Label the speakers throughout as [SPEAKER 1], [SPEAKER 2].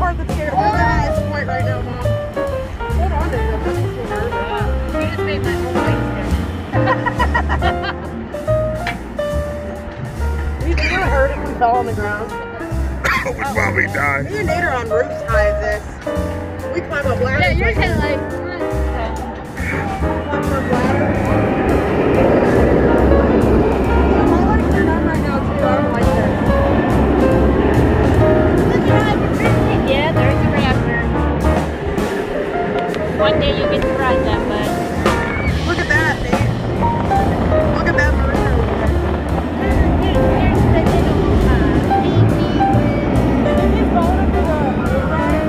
[SPEAKER 1] part that's scared. We're living in this point right now, Mom. Hold on to them. This is so nervous.
[SPEAKER 2] You just made my whole life
[SPEAKER 1] You think it would hurt if we fell on the ground?
[SPEAKER 3] We'd probably die.
[SPEAKER 1] Me and Nate are on roofs high as this. We climb up ladders.
[SPEAKER 2] Yeah, you're kind of like.
[SPEAKER 1] Climb up ladders. My legs are numb right now too. I don't like this.
[SPEAKER 2] Yeah, there's a raptor. One day you get to ride that, bud.
[SPEAKER 1] Look at that, Nate. Look at that marina.
[SPEAKER 2] Here's the little baby.
[SPEAKER 1] Did you fall into the ride?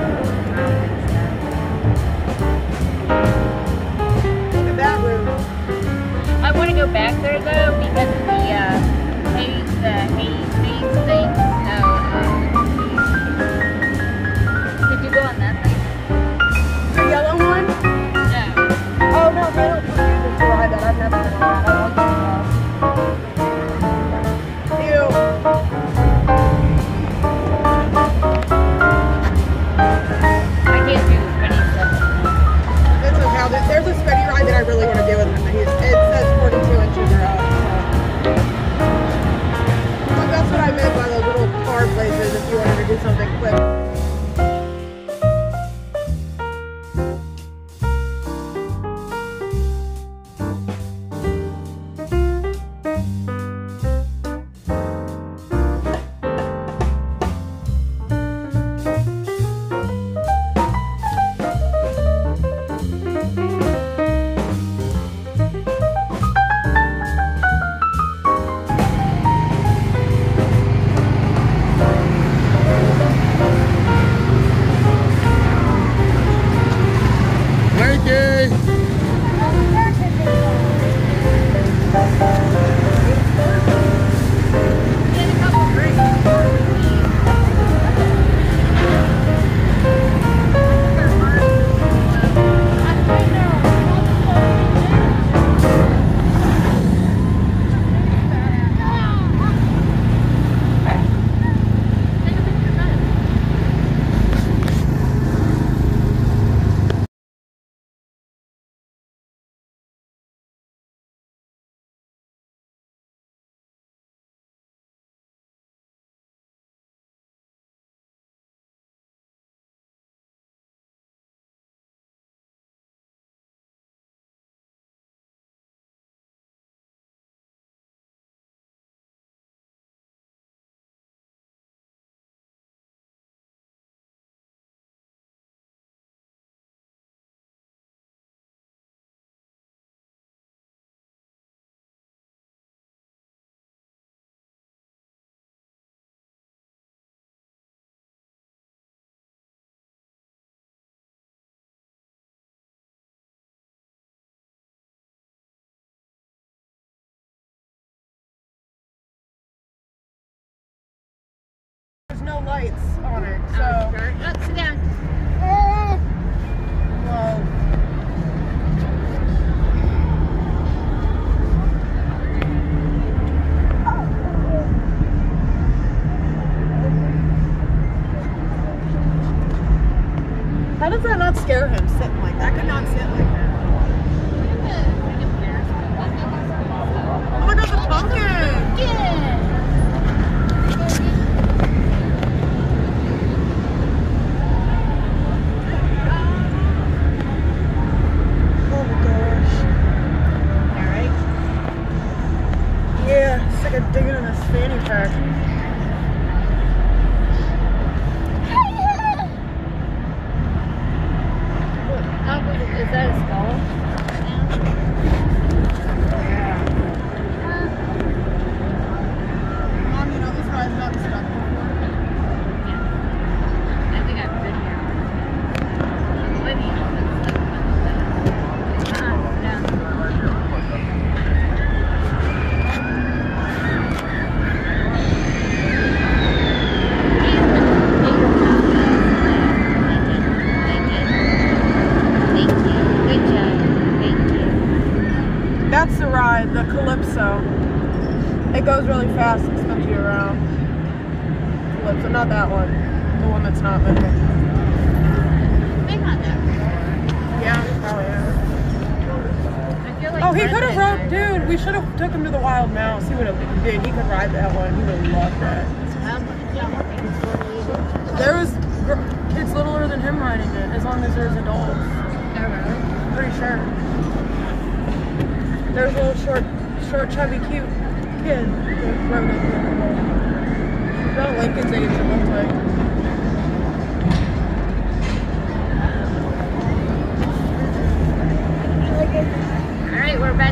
[SPEAKER 1] Look at that roof.
[SPEAKER 2] I want to go back there though because of the haze thing. Did you go on that thing?
[SPEAKER 1] The yellow one?
[SPEAKER 2] No.
[SPEAKER 1] Oh no, they don't put you to ride that. I've never been on that. I want to go. Ew.
[SPEAKER 2] I can't do the spinny stuff.
[SPEAKER 1] It's okay. There's a spinny ride that I really want to do with him. It says 42 inches or up. But that's what I meant by those little car places if you wanted to do something quick. There's no lights on it, so.
[SPEAKER 2] Sit down.
[SPEAKER 1] Whoa. How does that not scare him sitting like that? I could not sit like that. Oh my god, the pumpkin!
[SPEAKER 2] Yeah.
[SPEAKER 1] Oh my gosh.
[SPEAKER 2] Alright.
[SPEAKER 1] Yeah, it's like a digging in a fanny pack.
[SPEAKER 2] Is that a skull?
[SPEAKER 1] Yeah. Mom, you know this ride's not stuck before.
[SPEAKER 2] Yeah. I think I've been here. Olivia.
[SPEAKER 1] That's the ride, the Calypso. It goes really fast and spins you around. Calypso, not that one. The one that's not moving. Oh yeah.
[SPEAKER 2] I feel like
[SPEAKER 1] Oh, he could have
[SPEAKER 2] Brendan
[SPEAKER 1] rode, dude. We should have took him to the Wild Mouse. He would have, dude. He could ride that one. He would have loved that. There was kids littler than him riding it, as long as there's adults. Pretty sure. There's a little short, chubby, cute kid that rode it. About Lincoln's age, it looked like.
[SPEAKER 2] Alright, we're back.